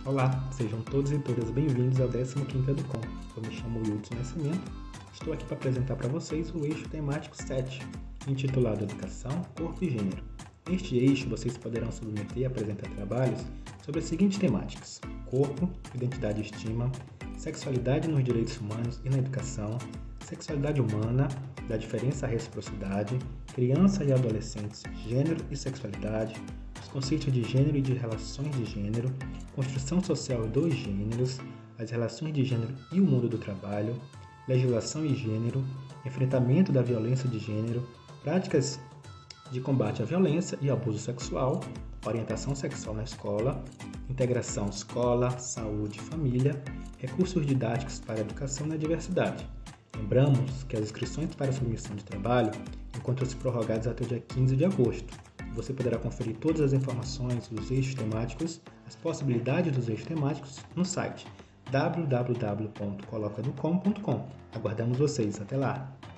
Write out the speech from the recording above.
Olá, sejam todos e todas bem-vindos ao 15º Educom. Eu me chamo Wilton Nascimento, estou aqui para apresentar para vocês o eixo temático 7, intitulado Educação, Corpo e Gênero. Neste eixo, vocês poderão submeter e apresentar trabalhos sobre as seguintes temáticas: corpo, identidade e estima, sexualidade nos direitos humanos e na educação, sexualidade humana, da diferença à reciprocidade, criança e adolescentes, gênero e sexualidade, os conceitos de gênero e de relações de gênero, construção social dos gêneros, as relações de gênero e o mundo do trabalho, legislação e gênero, enfrentamento da violência de gênero, práticas de combate à violência e abuso sexual, orientação sexual na escola, integração escola, saúde e família, recursos didáticos para a educação na diversidade. Lembramos que as inscrições para a submissão de trabalho encontram-se prorrogadas até o dia 15 de agosto. Você poderá conferir todas as informações dos eixos temáticos, as possibilidades dos eixos temáticos no site www.colocaeducom.com. Aguardamos vocês. Até lá!